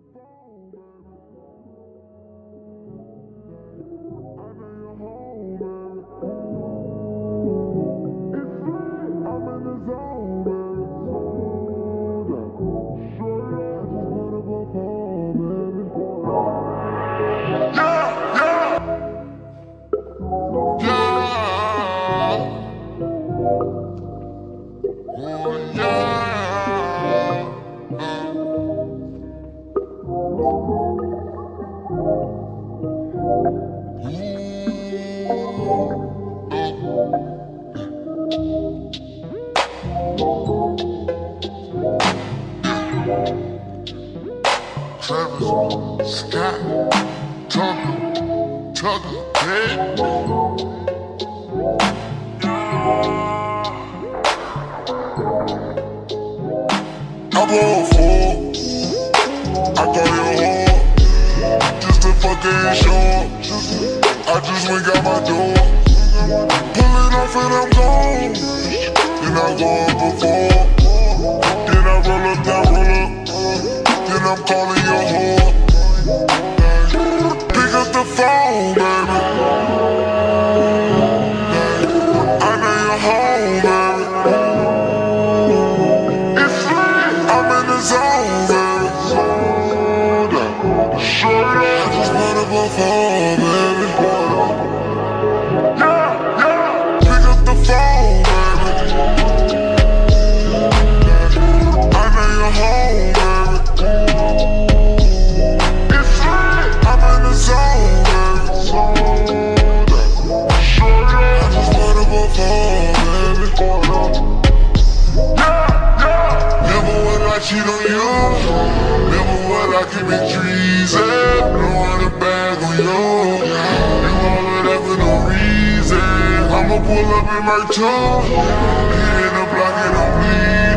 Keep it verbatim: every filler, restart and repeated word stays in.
Scott, Tucker, Tucker, hey. I bought four, I call you home, just to fucking show. I just went got my door, pull it off and I'm gone. Then I go up before, then I roll up that roll up, then I'm calling your whore. Pick up the phone, baby. I know you're home, baby. It's free, I'm in the zone, baby. I just wanna go home, baby. Yeah, yeah. Pick up the phone, baby. I know you're home, baby. Cheat on you, never would I commit treason. Don't want a bag on you, you all of that for no reason. I'ma pull up in my truck, hit in the block and I'm bleeding.